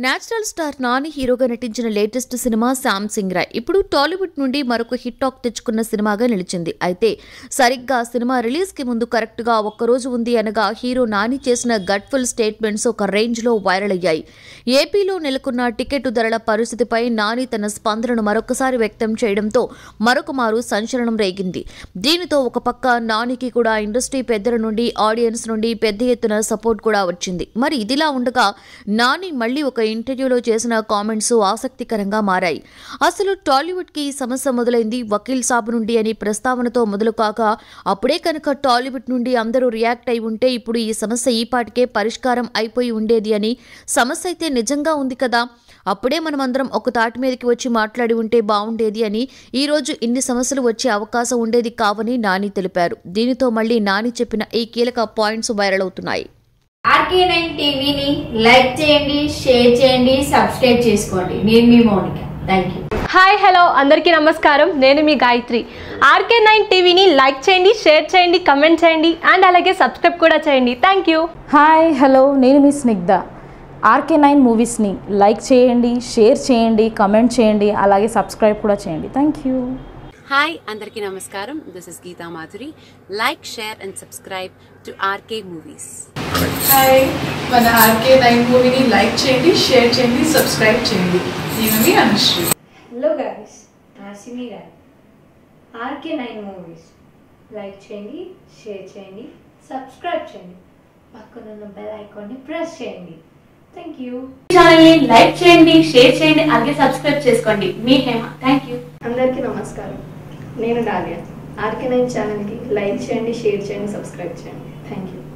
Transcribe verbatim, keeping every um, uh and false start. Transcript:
Natural star Nani హీరోగా నటించిన latest cinema Shyam Singh Roy ఇప్పుడు టాలీవుడ్ నుండి మరొక హిట్ టాక్ తెచ్చుకున్న సినిమాగా నిలిచింది. అయితే సరిగ్గా సినిమా రిలీజ్ కి ముందు కరెక్ట్ గా ఒక్కరోజు ఉంది అనగా హీరో నాని చేసిన గట్ఫుల్ స్టేట్మెంట్స్ ఒక రేంజ్ లో వైరల్ అయ్యాయి. ఏపీలో నెలకొన్న టికెట్ ధరల పరిస్థితిపై నాని తన స్పందనను మరొకసారి వ్యక్తం చేయడంతో మరొక మారు సంచలనం రేగింది. దీనితో ఒక పక్క నానికి కూడా ఇండస్ట్రీ పెద్దల నుండి ఆడియన్స్ నుండి పెద్ద ఎత్తున సపోర్ట్ కూడా వచ్చింది. మరి ఇదిలా ఉండగా నాని మళ్లీ ఒక ఇంటర్వ్యూలో చేసిన కామెంట్స్ ఆసక్తికరంగా మారాయి. అసలు టాలీవుడ్ కి సమస్య మొదలైంది వకీల్ సాబ్ నుండి అని ప్రస్తావనతో మొదలు కాక అప్పుడే కనుక టాలీవుడ్ నుండి అందరూ రియాక్ట్ అయి ఉంటే ఇప్పుడు ఈ సమస్య ఈ పాటికే పరిష్కారం అయిపోయి ఉండేది అని, సమస్య అయితే నిజంగా ఉంది కదా, అప్పుడే మనం అందరం ఒక తాటి మీదకి వచ్చి మాట్లాడి ఉంటే బాగుండేది అని, ఈ రోజు ఇన్ని సమస్యలు వచ్చే అవకాశం ఉండేది కావని నాని తెలిపారు. దీనితో మళ్లీ నాని చెప్పిన ఈ కీలక పాయింట్స్ వైరల్ అవుతున్నాయి. ఆర్కే నైన్ టీవీని లైక్ చేయండి, షేర్ చేయండి, సబ్స్క్రైబ్ చేసుకోండి. నేను మీ Mounika. Thank you. Hi hello అందరికీ నమస్కారం. నేను మీ గాయత్రి. ఆర్కే నైన్ టీవీని లైక్ చేయండి, షేర్ చేయండి, కమెంట్ చేయండి అండ్ అలాగే సబ్స్క్రైబ్ కూడా చేయండి. Thank you. హాయ్ హలో నేను మీ స్నిగ్ధ. ఆర్కే నైన్ మూవీస్ని లైక్ చేయండి, షేర్ చేయండి, కమెంట్ చేయండి, అలాగే సబ్స్క్రైబ్ కూడా చేయండి. Thank you. హాయ్ అందరికీ నమస్కారం. This is Geetha Madhuri. Like, share and subscribe to RK movies. Hi, మన ఆర్కే నైన్ మూవీని లైక్ చేయండి, షేర్ చేయండి, సబ్స్క్రైబ్ చేయండి. నేను మీ అనుశ్రీ. హలో గైస్, నాసిమి గారు. ఆర్కే నైన్ మూవీస్ లైక్ చేయండి, షేర్ చేయండి, సబ్స్క్రైబ్ చేయండి, పక్కనున్న బెల్ ఐకాన్ని ప్రెస్ చేయండి. Thank you. ఛానల్ని లైక్ చేయండి, షేర్ చేయండి, అలాగే సబ్స్క్రైబ్ చేసుకోండి. మీ హేమ. Thank you. అందరికీ నమస్కారం. నేను డాలియా. ఆర్కే నైన్ ఛానల్కి లైక్ చేయండి, షేర్ చేయండి, సబ్స్క్రైబ్ చేయండి. Thank you.